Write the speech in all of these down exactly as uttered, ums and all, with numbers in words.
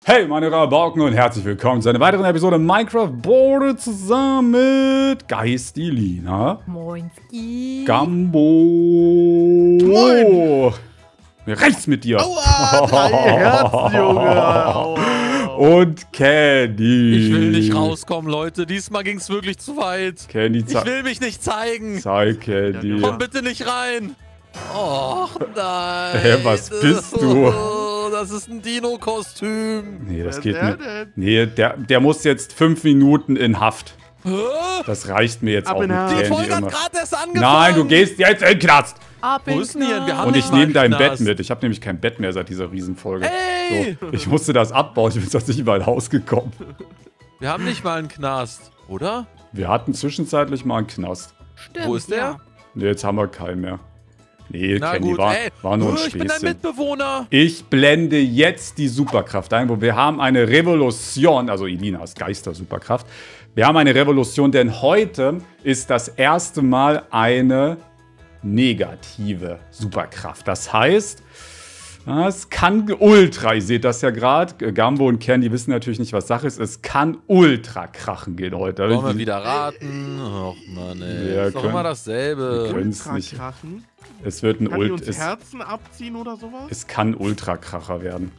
Hey meine Rabauken und herzlich willkommen zu einer weiteren Episode Minecraft Borde zusammen mit Geistilina. Moinski. Gambo. Moin. Rechts mit dir. Aua, drei Herzen, Junge. Aua. Und Candy. Ich will nicht rauskommen, Leute. Diesmal ging es wirklich zu weit. Candy, ich will mich nicht zeigen. Zeig Candy. Komm bitte nicht rein. Oh nein. Hä, was bist du? Oh, das ist ein Dino-Kostüm. Nee, das Wer geht ist der nicht. denn? Nee, der, der muss jetzt fünf Minuten in Haft. Hä? Das reicht mir jetzt Ab auch in mit Haft. Die Candy Folge immer. hat gerade erst angefangen. Nein, du gehst jetzt in den Knast. Ab Wo in ist denn hier? Wir haben Und nicht ich mal nehme dein Knast. Bett mit. Ich habe nämlich kein Bett mehr seit dieser Riesenfolge. Ey! So, ich musste das abbauen. Ich bin sonst nicht in mein Haus gekommen. Wir haben nicht mal einen Knast, oder? Wir hatten zwischenzeitlich mal einen Knast. Stimmt, Wo ist der? ja. Nee, jetzt haben wir keinen mehr. Nee, Na Candy, gut, war, ey. war nur ein Oh, ich bin dein Späßchen. Mitbewohner. Ich blende jetzt die Superkraft ein, wo wir haben eine Revolution, also Elinas Geister-Superkraft. Wir haben eine Revolution, denn heute ist das erste Mal eine negative Superkraft. Das heißt, es kann Ultra, ihr seht das ja gerade, Gambo und Candy wissen natürlich nicht, was Sache ist, es kann Ultra krachen gehen heute. Wollen wir wieder raten? Och Mann, ey. Wir ist doch können- immer wir dasselbe. können- Können's nicht. Krachen? Es wird ein Kann die Ult, uns es, Herzen abziehen oder sowas? es kann Ultra-Kracher werden.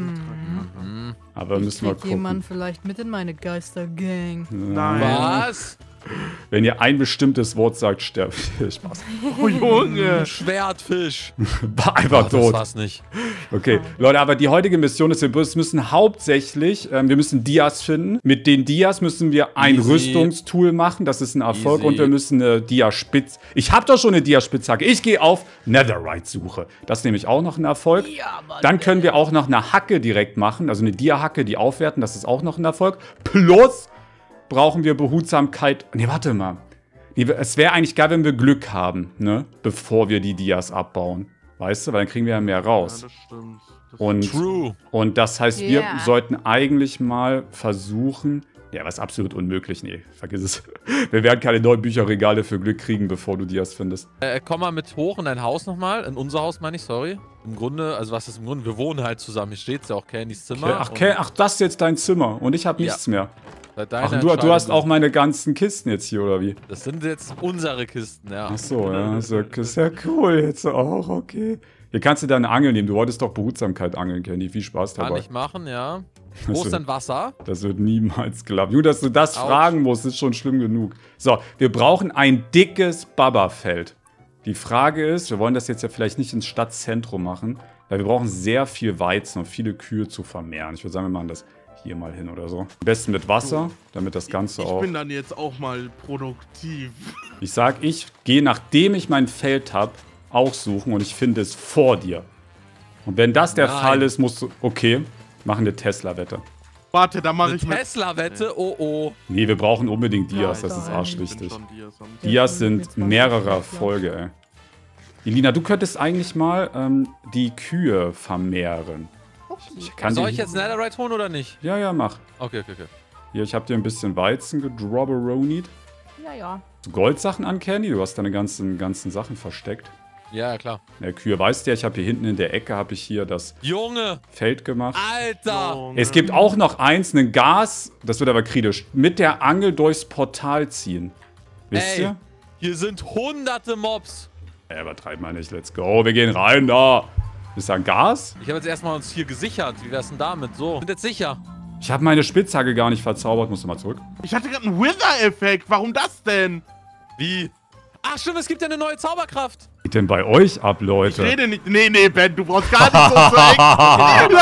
Mhm. Aber müssen wir Kriegt gucken. jemand vielleicht mit in meine Geistergang? Nein. Was? Wenn ihr ein bestimmtes Wort sagt, sterbt. Spaß. Oh, Junge. Schwertfisch. War einfach Ach, das tot. war's nicht. Okay, Leute, aber die heutige Mission ist, wir müssen hauptsächlich, ähm, wir müssen Dias finden. Mit den Dias müssen wir ein Easy. Rüstungstool machen. Das ist ein Erfolg. Easy. Und wir müssen eine Dia-Spitz. Ich habe doch schon eine Dia-Spitzhacke. Ich gehe auf Netherite-Suche. Das ist nämlich auch noch ein Erfolg. Ja, Mann. Dann können wir auch noch eine Hacke direkt machen. Also eine Dia-Hacke, die aufwerten. Das ist auch noch ein Erfolg. Plus brauchen wir Behutsamkeit. Nee, warte mal. Nee, es wäre eigentlich geil, wenn wir Glück haben, ne? Bevor wir die Dias abbauen. Weißt du, weil dann kriegen wir ja mehr Ja, raus. das stimmt. Das Und, True. und das heißt, wir Ja. sollten eigentlich mal versuchen. Ja, was absolut unmöglich. Nee, vergiss es. Wir werden keine neuen Bücherregale für Glück kriegen, bevor du Dias findest. Äh, komm mal mit hoch in dein Haus nochmal. In unser Haus meine ich, sorry. Im Grunde, also was ist im Grunde? Wir wohnen halt zusammen. Hier steht's ja auch, Candys Zimmer. Okay, ach, Und okay, ach, das ist jetzt dein Zimmer. Und ich habe Ja. nichts mehr. seit deiner Ach, und du, du Entscheidung hast auch sind- meine ganzen Kisten jetzt hier, oder wie? Das sind jetzt unsere Kisten, ja. Ach so, ja, ist ja, ist ja cool jetzt auch, okay. Hier kannst du deine Angel nehmen. Du wolltest doch Behutsamkeit angeln, Candy. Viel Spaß Kann dabei. ich machen, ja. Das Wo ist wird- denn Wasser? Das wird niemals klappen. Nur, dass du das Autsch. fragen musst, ist schon schlimm genug. So, wir brauchen ein dickes Baba-Feld. Die Frage ist, wir wollen das jetzt ja vielleicht nicht ins Stadtzentrum machen, weil wir brauchen sehr viel Weizen und viele Kühe zu vermehren. Ich würde sagen, wir machen das hier mal hin oder so. Am besten mit Wasser, damit das Ganze Ich auch... bin dann jetzt auch mal produktiv. Ich sag, ich gehe, nachdem ich mein Feld habe, auch suchen und ich finde es vor dir. Und wenn das der Nein. Fall ist, musst du... Okay, machen eine Tesla-Wette. Warte, da mache Eine ich mit. Tesla-Wette? Oh, oh. Nee, wir brauchen unbedingt Dias, Nein, das ist nein. arschwichtig. Ich bin schon Dias am- Dias Jetzt sind mach ich mehrere das, ja. Erfolge, ey. Elina, du könntest eigentlich mal ähm, die Kühe vermehren. Ich kann Soll dir- ich jetzt Netherite holen oder nicht? Ja, ja, mach. Okay, okay, okay. Hier, ich habe dir ein bisschen Weizen gedrobberonit. Ja, ja. Goldsachen an, Candy? Du hast deine ganzen, ganzen Sachen versteckt. Ja, ja, klar. Ja, Kühe, weißt du ja, ich habe hier hinten in der Ecke habe ich hier das Junge! Feld gemacht. Alter! Junge. Es gibt auch noch eins, ein Gas, das wird aber kritisch, mit der Angel durchs Portal ziehen. Wisst Ey, ihr? hier sind hunderte Mobs. Ey, übertreib mal nicht, let's go, wir gehen rein da. Ist da ein Gas? Ich habe jetzt erstmal uns hier gesichert. Wie wär's denn damit? So. Sind jetzt sicher. Ich habe meine Spitzhacke gar nicht verzaubert, musst du mal zurück. Ich hatte gerade einen Wither-Effekt. Warum das denn? Wie? Ach stimmt, es gibt ja eine neue Zauberkraft. Was geht denn bei euch ab, Ich Leute? rede nicht. Nee, nee, Ben, du brauchst gar nicht so zu extra.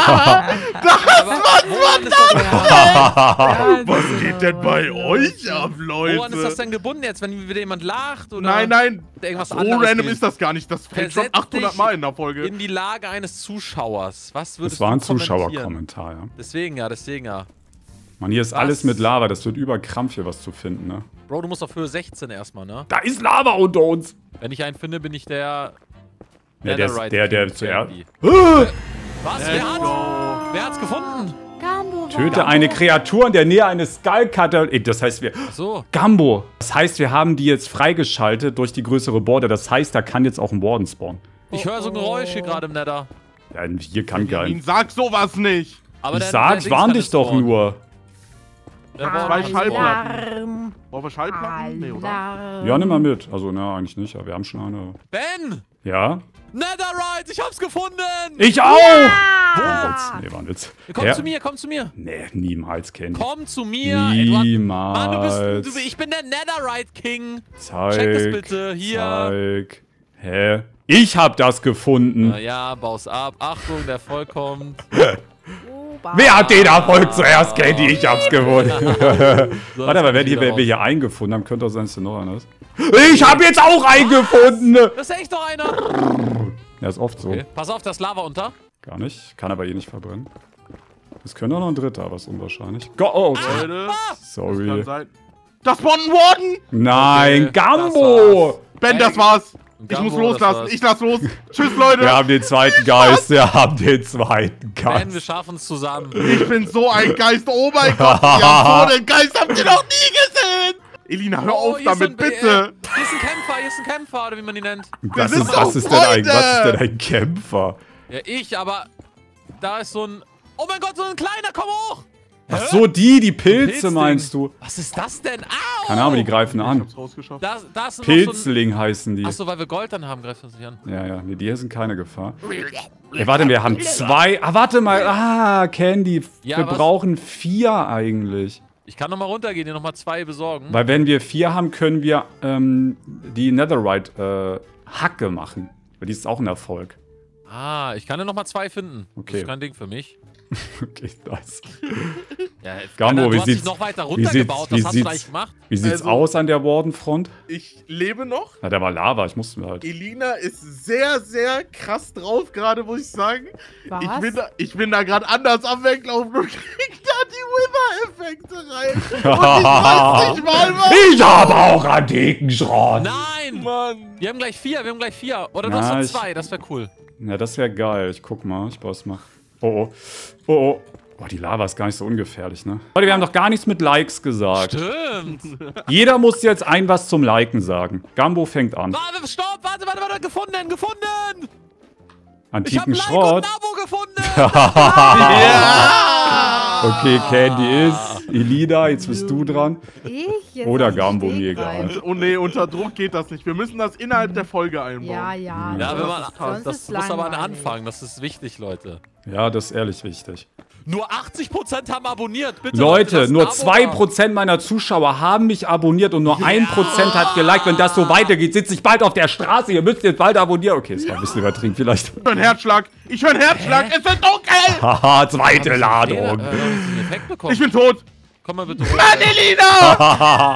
Aber woran ist das denn, Was geht denn bei euch ab, woran ist das Leute? denn gebunden jetzt, wenn wieder jemand lacht? Oder Nein, nein. irgendwas So anderes random gilt? ist das gar nicht. Das fällt schon Versetz achthundert dich Mal in der Folge. In die Lage eines Zuschauers. Was würdest Das war ein du kommentieren? Zuschauerkommentar, ja. Deswegen ja, deswegen ja. Mann, hier ist Was? alles mit Lava, das wird überkrampf hier was zu finden, ne? Bro, du musst auf Höhe sechzehn erstmal, ne? Da ist Lava unter uns! Wenn ich einen finde, bin ich der... Ja, der, ist, Netherite der, der King zuerst... Candy. Ah! Was? Let's Wer hat's? go. Wer hat's gefunden? Gambo. Töte eine Kreatur in der Nähe eines Skullcutter. Ey, das heißt, wir... Ach so. Gambo! Das heißt, wir haben die jetzt freigeschaltet durch die größere Border. Das heißt, da kann jetzt auch ein Warden spawnen. Ich höre so ein Geräusch hier gerade im Nether. Ja, hier kann gar Ihn nicht. sag sowas nicht. Aber Ich der- sag, der ich Dings warn kann dich es doch spawnen. nur. Der Zwei Warn kann es Schallplatten. spawnen. Alarm. Wollen wir Schallplatten? Nee, oder? Alarm. Ja, nimm mal mit. Also, na, eigentlich nicht. Ja, wir haben schon eine. Ben! Ja? Netherite, ich hab's gefunden! Ich auch! Ah. Nee, war ein Witz. Komm Ja. zu mir, komm zu mir. Nee, niemals, Candy. Komm zu mir. Ey, du hast- Niemals. Mann, du bist, du, ich bin der Netherite King. Zeig, Check das bitte, hier. Zeig. Hä? Ich hab das gefunden. Na ja, baus ab. Achtung, der Erfolg kommt. Ober. Wer hat den Erfolg zuerst, Candy? Ich hab's gefunden. So, Warte, aber jetzt wenn, die, wieder wenn wir raus. hier eingefunden haben, könnte auch sein, dass du noch einer ist. Ich hab jetzt auch eingefunden! Das ist echt noch einer. Ja, ist oft so. Okay. Pass auf, das Lava unter. Gar nicht. Kann aber eh nicht verbrennen. Es könnte auch noch ein dritter, aber ist unwahrscheinlich. Go oh, Leute, sorry. kann sein. Das Spawn Warden! Nein, Okay, Gambo! Ben, das war's. Ich Gambo, muss das loslassen. war's. Ich lass los. Tschüss, Leute. Wir haben den zweiten Geist. Wir haben den zweiten Ben, wir Geist. schaffen es zusammen. Ich bin so ein Geist. Oh mein Gott, ihr habt so einen Geist habt ihr noch nie gesehen. Elina, hör Oh, auf hier damit, sind- bitte. Äh, hier ist ein Kämpfer, hier ist ein Kämpfer, oder wie man ihn nennt. Was sind ist, doch was, ist denn ein, was ist Freunde. denn ein Kämpfer? Ja, ich, aber da ist so ein... Oh mein Gott, so ein kleiner, komm hoch! Ach so, die, die Pilze Pilzding. meinst du? Was ist das denn? Au! Keine Ahnung, die greifen Ich an. hab's rausgeschafft. Da, da ist noch so ein... Pilzling heißen die. Achso, weil wir Gold dann haben, greift uns nicht an. Ja, ja, nee, die hier sind keine Gefahr. Ey, warte, wir haben zwei. Ah, warte mal. Ah, Candy. Ja, wir was? brauchen vier eigentlich. Ich kann nochmal runtergehen, dir nochmal zwei besorgen. Weil wenn wir vier haben, können wir ähm, die Netherite äh, Hacke machen. Weil die ist auch ein Erfolg. Ah, ich kann ja nochmal zwei finden. Okay. Das ist kein Ding für mich. Okay, nice. Ja, Gambo, du wie hast dich sieht's- noch weiter wie sieht's- runtergebaut. wie Was hast du sieht's- eigentlich gemacht? Wie sieht's Also- aus an der Wardenfront? Ich lebe noch. Na, da war Lava, ich musste halt. Elina ist sehr, sehr krass drauf gerade, muss ich sagen. Was? Ich bin da, ich bin da gerade anders am Weglaufen und krieg da die Wither-Effekte rein. Und ich weiß nicht mal, was. Ich habe auch antiken Schrott. Nein! Mann. Wir haben gleich vier, wir haben gleich vier. Oder du Na, hast noch ich- zwei, das wäre cool. Ja, das wäre geil. Ich guck mal, ich baue es mal. Oh, oh. Oh, oh. Oh, die Lava ist gar nicht so ungefährlich, ne? Leute, wir haben doch gar nichts mit Likes gesagt. Stimmt. Jeder muss jetzt ein was zum Liken sagen. Gambo fängt an. Warte, stopp, warte, warte, warte, gefunden, gefunden! Ich habe Antiken ein Like Schrott. und ein Abo gefunden! Okay, Candy ist. Elida, jetzt bist du dran. Ich jetzt Oder aus dem Gambo, Stegreif. mir egal. Oh nee, unter Druck geht das nicht. Wir müssen das innerhalb der Folge einbauen. Ja, ja. Ja, wenn man, sonst das, das ist muss aber ein langweilig. Anfang, das ist wichtig, Leute. Ja, das ist ehrlich wichtig. Nur achtzig Prozent haben abonniert, bitte. Leute, lasst ein nur Abo zwei da. Prozent meiner Zuschauer haben mich abonniert und nur ein Prozent hat geliked. Wenn das so weitergeht, sitze ich bald auf der Straße. Ihr müsst jetzt bald abonnieren. Okay, das war ein bisschen übertrieben vielleicht. Ich höre einen Herzschlag. Ich höre einen Herzschlag. Es wird dunkel. Haha, zweite Fehler, Ladung. äh, hab ich einen Effekt bekommen. Ich bin tot. Komm mal bitte hoch. Mann, Elina!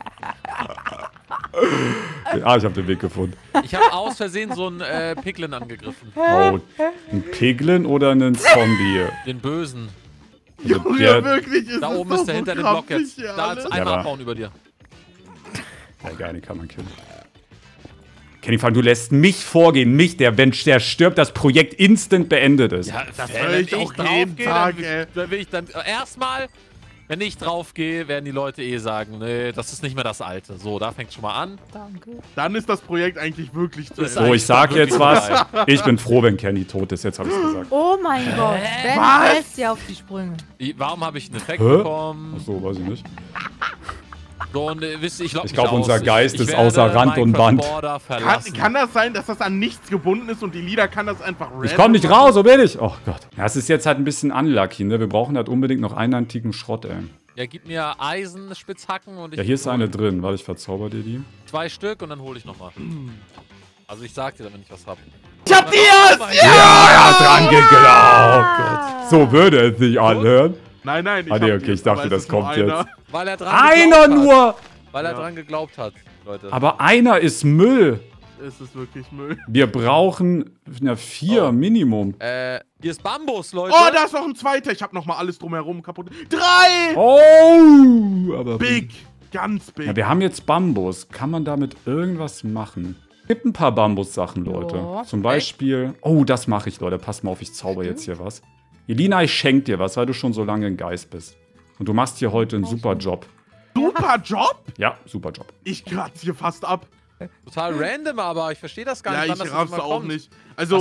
Ah, ich habe den Weg gefunden. Ich habe aus Versehen so einen äh, Piglin angegriffen. Oh, ein Piglin oder ein Zombie? Den Bösen. Also Junge, der, wirklich, ist Da das oben doch ist der so hinter dem Block krampfig jetzt. hier Da alles. ist einmal Ja, abbauen über dir. ja, geil, den kann man killen. Kenny, vor allem, du lässt mich vorgehen. Mich, der, wenn der stirbt, das Projekt instant beendet ist. Ja, Das wenn höre ich auch jeden draufgehe, Tag, dann, ey. dann will ich dann erstmal, wenn ich draufgehe, werden die Leute eh sagen, nee, das ist nicht mehr das Alte. So, da fängt schon mal an. Danke. Dann ist das Projekt eigentlich wirklich zu Ist Ende. So, ich sag Wirklich jetzt was. vorbei. Ich bin froh, wenn Kenny tot ist. Jetzt habe ich es gesagt. Oh mein Gott. Ben Was? lässt ja auf die Sprünge. I- Warum habe ich einen Effekt Hä? bekommen? Achso, weiß ich nicht. So, und äh, wisst ihr, ich, lock Ich mich glaub, aus. unser Geist ich, ich ist außer werde Rand und Minecraft Band. Border Kann, verlassen. kann das sein, dass das an nichts gebunden ist und die Lieder kann das einfach random Ich komm nicht machen? raus, so bin ich. Oh Gott. Ja, es ist jetzt halt ein bisschen unlucky, ne? Wir brauchen halt unbedingt noch einen antiken Schrott, ey. Ja, gib mir Eisenspitzhacken und ich Ja, hier ist hol eine drin. Warte, ich verzauber dir die. zwei Stück und dann hole ich nochmal. Also ich sag dir dann, wenn ich was hab. Ich hab die erst! Ja! Ja, er hat dran geglaubt. So würde es sich anhören. Nein, nein, ich Ah, nee, hab okay, die ich dachte, aber es das ist nur kommt einer. jetzt. Weil er dran Einer geglaubt nur! Hat. Weil er Ja. dran geglaubt hat, Leute. Aber einer ist Müll. Es ist wirklich Müll. Wir brauchen na, vier Oh. Minimum. Äh, hier ist Bambus, Leute. Oh, da ist noch ein zweiter. Ich hab noch mal alles drumherum kaputt. Drei! Oh! Aber Big. Ganz big. Ja, wir haben jetzt Bambus. Kann man damit irgendwas machen? Gibt ein paar Bambus-Sachen, Leute. Ja. Zum Beispiel. Oh, das mache ich, Leute. Pass mal auf, ich zauber jetzt hier was. Elina, ich schenk dir was, weil du schon so lange ein Geist bist. Und du machst hier heute einen super Job. Super Job? Ja, super Job. Ich kratze hier fast ab. Total random, aber ich verstehe das gar Ja, nicht, ich wann das raff's immer auch kommt. nicht. Also, Was?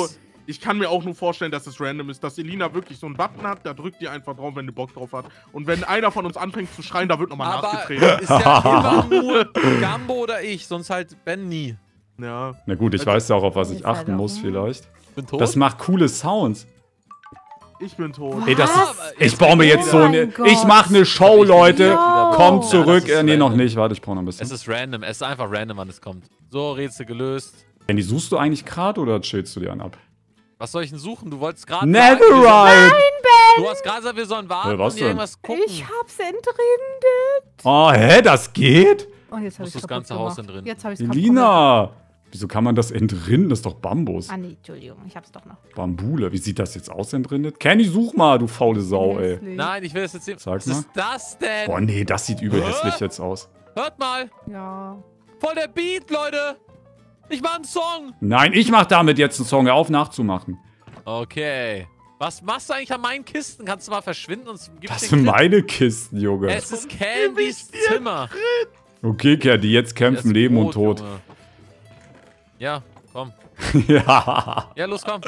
Ich kann mir auch nur vorstellen, dass es random ist, dass Elina wirklich so einen Button hat, da drückt die einfach drauf, wenn die Bock drauf hat. Und wenn einer von uns anfängt zu schreien, da wird nochmal Aber nachgetreten. ist ja immer nur Gambo oder ich, sonst halt Ben nie. Ja. Na gut, ich weiß ja auch, auf was ich Ist halt achten auch- muss vielleicht. Ich bin tot. Das macht coole Sounds. Ich bin tot. Ey, das Was? ist, ich baue mir jetzt so Oh eine... mein Gott. Ich mache eine Show, Leute. Ja. Kommt Ja, zurück. das ist Äh, nee, noch random. nicht. Warte, ich brauche noch ein Es bisschen. ist random, es ist einfach random, wann es kommt. So, Rätsel gelöst. Andy, suchst du eigentlich gerade oder chillst du dir einen ab? Was soll ich denn suchen? Du wolltest gerade Netherite! Du hast gerade gesagt, wir sollen warten Äh, was und denn? irgendwas gucken. Ich hab's entrindet. Oh, hä, das geht? Und jetzt hab Musst ich's das kaputt ganze Haus gemacht. entrinnen. Jetzt hab ich's kaputt gemacht. Elina! Wieso kann man das entrinnen? Das ist doch Bambus. Ah nee, Entschuldigung, ich hab's doch noch. Bambule. Wie sieht das jetzt aus, entrinnet? Kenny, such mal, du faule Sau, ey. Hässlich. Nein, ich will es jetzt sehen. Sag Was mal. ist das denn? Boah, nee, das sieht übel hässlich jetzt aus. Hört mal. Ja. Voll der Beat, Leute. Ich mach einen Song. Nein, ich mach damit jetzt einen Song. Hör auf nachzumachen. Okay. Was machst du eigentlich an meinen Kisten? Kannst du mal verschwinden und gib Das den sind Crit? meine Kisten, Junge. Es ist Candys Zimmer. Okay, Candy, jetzt kämpfen Das Leben und Brot, Tod. Junge. Ja, komm. Ja. Ja, los, komm.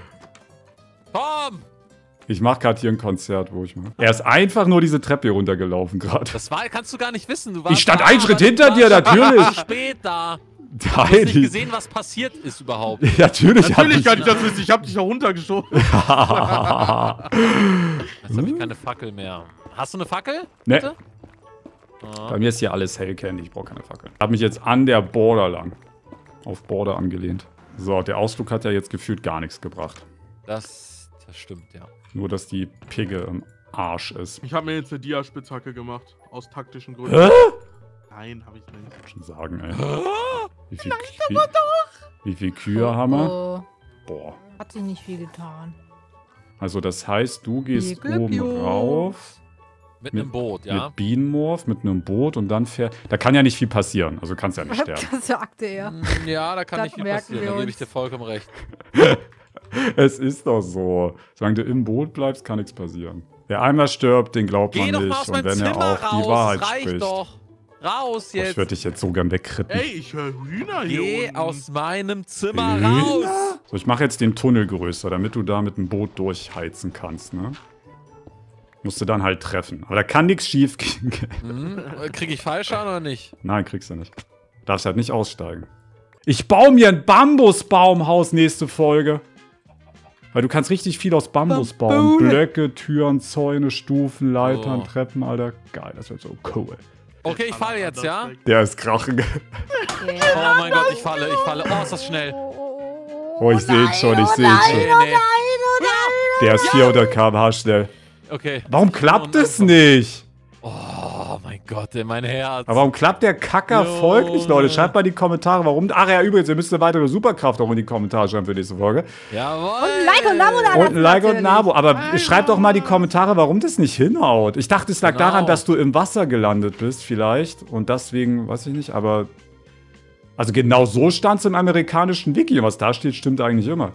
Komm. Ich mach gerade hier ein Konzert, wo ich mal. Er ist einfach nur diese Treppe hier runtergelaufen gerade. Das war, kannst du gar nicht wissen. Du warst Ich stand da, einen Schritt aber du hinter dir, warst natürlich. zu spät da. Du hast nicht Heidi. gesehen, was passiert ist überhaupt. Natürlich, hab Natürlich ich. kann ich das wissen, ich hab dich ja runtergeschoben. Jetzt habe ich keine Fackel mehr. Hast du eine Fackel? Nee. Bitte? Ah. Bei mir ist hier alles hell, Candy. Ich brauche keine Fackel. Ich habe mich jetzt an der Border lang. Auf Border angelehnt. So, der Ausflug hat ja jetzt gefühlt gar nichts gebracht. Das, das stimmt, ja. Nur, dass die Pigge im Arsch ist. Ich habe mir jetzt eine Dia-Spitzhacke gemacht. Aus taktischen Gründen. Hä? Nein, habe ich nicht. Schon sagen, ey. Wie viel, wie, wie viel Kühe haben wir? Oh, Boah. hat sich nicht viel getan. Also das heißt, du gehst Glück, oben Jungs. rauf. Mit, Mit- einem Boot, ja. Mit Bienenmorph, mit einem Boot und dann fährt. Da kann ja nicht viel passieren. Also kannst ja nicht sterben. Das sagte er. Mm, Ja, da kann Das nicht viel merken passieren. wir Da gebe uns. ich dir vollkommen recht. Es ist doch so. Solange du im Boot bleibst, kann nichts passieren. Wer einmal stirbt, den glaubt Geh man doch mal nicht. aus Und meinem wenn er Zimmer auch raus. die Wahrheit das reicht spricht. doch. Raus Boah, jetzt. ich würde dich jetzt sogar wegkritten. Ey, ich höre Hühner hier Geh unten. aus meinem Zimmer Hühner? raus. So, ich mache jetzt den Tunnel größer, damit du da mit dem Boot durchheizen kannst, ne? Musst du dann halt treffen. Aber da kann nichts schief gehen. Hm? Krieg ich Fallschaden oder nicht? Nein, kriegst du nicht. Darfst halt nicht aussteigen. Ich baue mir ein Bambusbaumhaus nächste Folge. Weil du kannst richtig viel aus Bambus bauen. Blöcke, Türen, Zäune, Stufen, Leitern, Oh. Treppen, Alter. Geil, das wird so cool. Okay, ich falle jetzt, ja? Der ist krachen. Oh mein Gott, ich falle, ich falle. Oh, ist das schnell. Oh, ich sehe es schon, ich sehe es schon. Nee, nee. Der ist vierhundert Kilometer pro Stunde schnell. Okay. Warum klappt Und es einfach- nicht? Oh mein Gott, ey, mein Herz. Aber warum klappt der Kacker Jo. folglich, Leute? Schreibt mal in die Kommentare, warum. Ach ja, übrigens, ihr müsst eine weitere Superkraft auch in die Kommentare schreiben für nächste Folge. Jawohl. Und Like und Abo da Und ein Like und ein Abo. Aber Nein, schreibt doch mal in die Kommentare, warum das nicht hinhaut. Ich dachte, es lag Genau. daran, dass du im Wasser gelandet bist, vielleicht. Und deswegen, weiß ich nicht, aber. Also genau so stand es im amerikanischen Wiki. Und was da steht, stimmt eigentlich immer.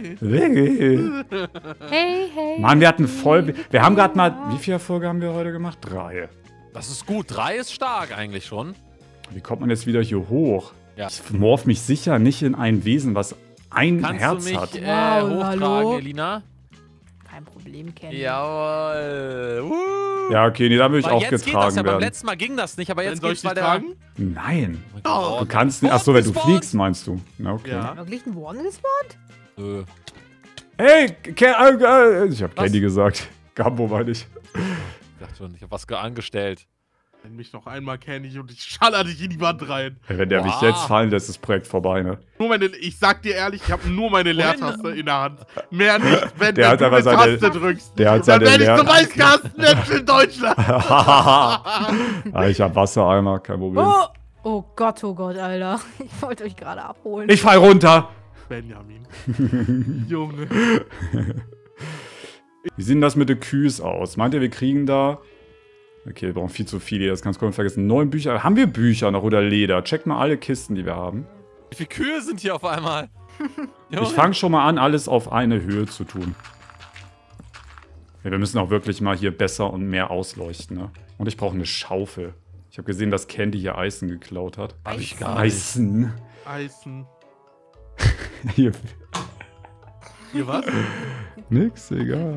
Hey, hey. Mann, wir hatten voll. Wir haben gerade mal. Wie viele Folge haben wir heute gemacht? Drei. Das ist gut. Drei ist stark eigentlich schon. Wie kommt man jetzt wieder hier hoch? Ja. Ich morph mich sicher nicht in ein Wesen, was ein Kannst Herz du mich hat. äh, Wow, hochtragen, hallo? Elina? Kein Problem, Kenny. Jawohl. Uh. Ja, okay, nee, da will ich Weil auch jetzt geht das getragen ja. Beim werden. letzten Mal ging das nicht, aber Dann jetzt soll ich geht's, weil dich der... tragen? Nein. Oh mein Gott. Du kannst nicht. Achso, wenn du Gespawnt? fliegst, meinst du. Na, okay. Ja. Wirklich ein Warden gespawnt? Nö. Hey, Ke äh, äh, ich hab Was? Candy gesagt. Gambo meine ich. Ich dachte schon, ich hab was ge- angestellt. Nenn mich noch einmal, kenn ich, und ich schaller dich in die Wand rein. Hey, wenn der mich Wow. jetzt fallen lässt, ist das Projekt vorbei, ne? Nur meine, ich sag dir ehrlich, ich habe nur meine Leertaste in der Hand. Mehr nicht, wenn, Der wenn hat du aber eine seine- Taste drückst. der hat dann seine werde ich Leer- zum Weißkastenmensch in Deutschland. ah, ich hab Wassereimer, kein Problem. Oh! Oh Gott, oh Gott, Alter. Ich wollte euch gerade abholen. Ich fall runter. Benjamin. Junge. Wie sieht denn das mit den Kühes aus? Meint ihr, wir kriegen da... Okay, wir brauchen viel zu viele, das kannst du komplett vergessen. Neun Bücher. Haben wir Bücher noch oder Leder? Checkt mal alle Kisten, die wir haben. Wie viele Kühe sind hier auf einmal? Ich fange schon mal an, alles auf eine Höhe zu tun. Ja, wir müssen auch wirklich mal hier besser und mehr ausleuchten, ne? Und ich brauche eine Schaufel. Ich habe gesehen, dass Candy hier Eisen geklaut hat. Hab ich gar nicht. Eisen. Eisen. Hier. Ihr was? Nix, egal.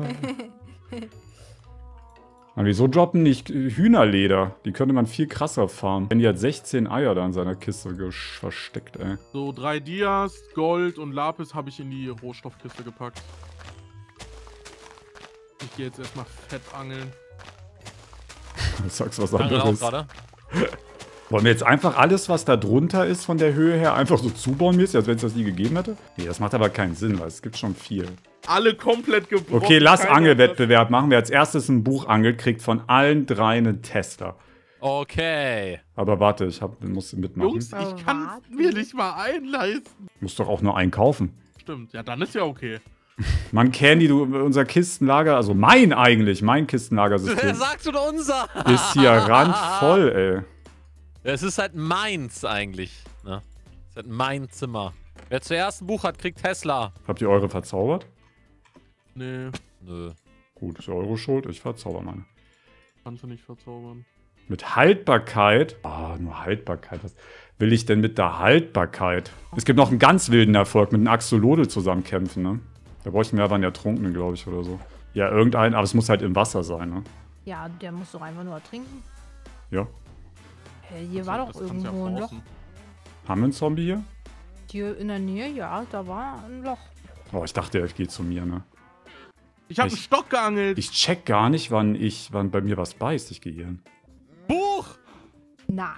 Aber wieso droppen nicht Hühnerleder? Die könnte man viel krasser farmen. Wenn die hat sechzehn Eier da in seiner Kiste versteckt, ey. So, drei Dias, Gold und Lapis habe ich in die Rohstoffkiste gepackt. Ich gehe jetzt erstmal fett angeln. Du sagst was Angel auch anderes. gerade. Wollen wir jetzt einfach alles, was da drunter ist von der Höhe her, einfach so zubauen müssen, als wenn es das nie gegeben hätte? Nee, das macht aber keinen Sinn, weil es gibt schon viel. Alle komplett gebrochen. Okay, lass Keiner Angelwettbewerb machen. Wer als erstes ein Buch angelt, kriegt von allen drei einen Tester. Okay. Aber warte, ich hab, muss mitmachen. Jungs, Oh, ich kann warte. mir nicht mal einleisten. Muss doch auch nur einen kaufen. Stimmt, ja, dann ist ja okay. Mann, Candy, du, unser Kistenlager, also mein eigentlich, mein Kistenlagersystem Sagst du doch unser? ist hier randvoll, ey. Es ist halt meins eigentlich. Ne? Es ist halt mein Zimmer. Wer zuerst ein Buch hat, kriegt Tesla. Habt ihr eure verzaubert? Nee, Nö. Gut, ist eure Schuld, ich verzauber meine. kannst du nicht verzaubern. Mit Haltbarkeit? Ah, nur Haltbarkeit. Was will ich denn mit der Haltbarkeit? Es gibt noch einen ganz wilden Erfolg, mit einem Axolotl zusammen kämpfen, ne? Da bräuchten wir aber einen Ertrunkenen, glaube ich, oder so. Ja, irgendeinen, aber es muss halt im Wasser sein, ne? Ja, der muss doch einfach nur ertrinken. Ja. Hey, hier Also, war das doch kannst du irgendwo ja ein Loch. forcen. Haben wir einen Zombie hier? Hier in der Nähe, ja, da war ein Loch. Oh, ich dachte, er geht zu mir, ne? Ich habe einen Ich- Stock geangelt. Ich check gar nicht, wann ich, wann bei mir was beißt. Ich gehe hier hin. Buch! Nein.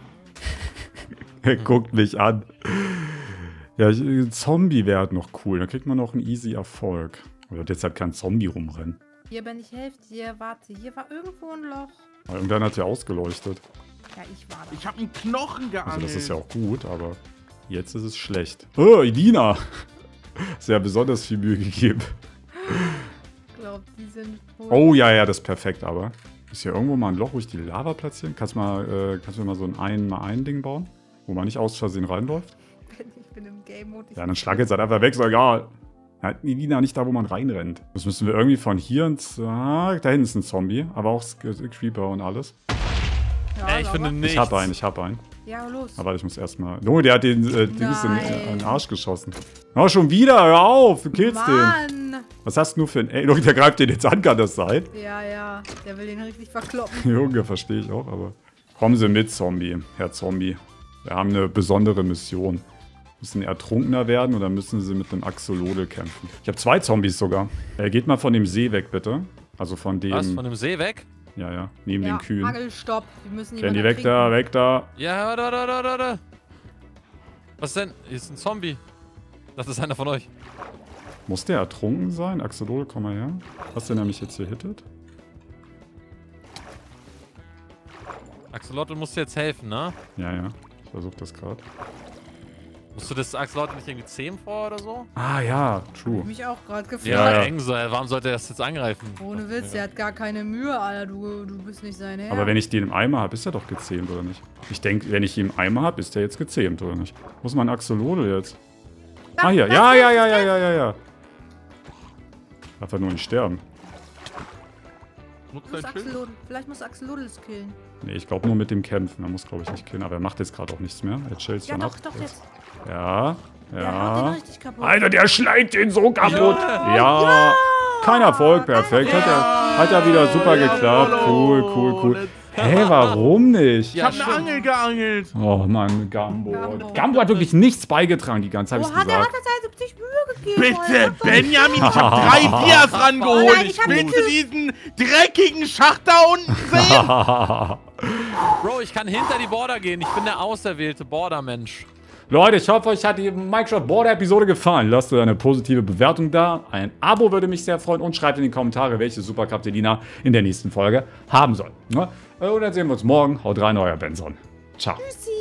Er guckt mich an. Ja, ich- ein Zombie wäre halt noch cool. Da kriegt man noch einen easy Erfolg. Oder jetzt halt kein Zombie rumrennen. Hier bin ich Hälfte, hier, warte, hier war irgendwo ein Loch. Aber irgendwann hat er ausgeleuchtet. Ja, ich war da. Ich habe einen Knochen geangelt. Also das ist ja auch gut, aber jetzt ist es schlecht. Oh, Idina! Sehr besonders viel Mühe gegeben. Ich glaube, die sind wohl... Oh, ja, ja, das ist perfekt, aber. Ist hier irgendwo mal ein Loch, wo ich die Lava platzieren? Kannst du mal, äh, kannst du mal so ein Ein-mal-Ein-Ding bauen? Wo man nicht aus Versehen reinläuft? Ich bin im Game-Mode. Ja, dann schlag jetzt halt einfach weg, so egal. Ja, Idina, nicht da, wo man reinrennt. Das müssen wir irgendwie von hier ins... Ah, da hinten ist ein Zombie, aber auch Sk- Creeper und alles. Ja, Ey, ich sauber. finde nichts. Ich hab einen, ich hab einen. Ja, los. Aber ich muss erstmal... Oh, der hat den, äh, Dings in, Nein. äh, in den Arsch geschossen. Oh, schon wieder, hör auf, du killst den. Mann! Was hast du nur für ein... Ey, der greift den jetzt an, kann das sein? Ja, ja, der will den richtig verkloppen. Junge, verstehe ich auch, aber... Kommen Sie mit, Zombie, Herr Zombie. Wir haben eine besondere Mission. Müssen ertrunkener werden oder müssen sie mit einem Axolotl kämpfen? Ich habe zwei Zombies sogar. Äh, geht mal von dem See weg, bitte. Also von dem... Was? Von dem See weg? Ja, ja, neben Ja, den Kühen. Angelstopp. Wir müssen Candy, jemanden weg da, ertrinken. weg da. Ja, da, da, da, da, da. Was denn? Hier ist ein Zombie. Das ist einer von euch. Muss der ertrunken sein? Axolotl, komm mal her. Hast du nämlich jetzt hier hittet? Axolotl musst du jetzt helfen, ne? Ja, ja. Ich versuche das gerade. Musst du das Axolotl nicht irgendwie zähmen vor oder so? Ah, ja, true. Mich auch gerade gefragt. Ja, ja. eng so. Warum sollte er das jetzt angreifen? Ohne Witz, der hat gar keine Mühe, Alter. Du, du bist nicht sein Herr. Aber wenn ich den im Eimer habe, ist er doch gezähmt, oder nicht? Ich denke, wenn ich ihn im Eimer habe, ist der jetzt gezähmt, oder nicht? Wo ist mein Axolotl jetzt? Ah, hier. Ja, ja, ja, ja, ja, ja, ja. Darf er nur nicht sterben. Nutzt Muss dein Schild. Axolotl, vielleicht muss Axolotl es killen. Nee, ich glaube nur mit dem Kämpfen. Er muss, glaube ich, nicht killen. Aber er macht jetzt gerade auch nichts mehr. Er chillt Ja, schon doch, ab. doch, jetzt. Ja, Der haut den ja. richtig kaputt. Alter, der schlägt den so kaputt. Ja. Kein Erfolg, perfekt. Hat ja, hat ja wieder super geklappt. Cool, cool, cool. Hä, warum nicht? Ich habe eine Angel geangelt. Oh Mann, Gambo. Gambo. Gambo hat wirklich nichts beigetragen die ganze Zeit, Oh, hab ich hat er hat gesagt. das halt sich Mühe gegeben. Bitte, Alter. Benjamin, ich hab drei Dias rangeholt. Oh nein, ich ich hab will die zu diesem dreckigen Schacht da unten sehen. Bro, ich kann hinter die Border gehen. Ich bin der auserwählte Border-Mensch. Leute, ich hoffe, euch hat die Minecraft Border Episode gefallen. Lasst euch eine positive Bewertung da. Ein Abo würde mich sehr freuen. Und schreibt in die Kommentare, welche Superkraft Elina in der nächsten Folge haben soll. Ne? Und dann sehen wir uns morgen. Haut rein, euer Benson. Ciao. Tschüssi.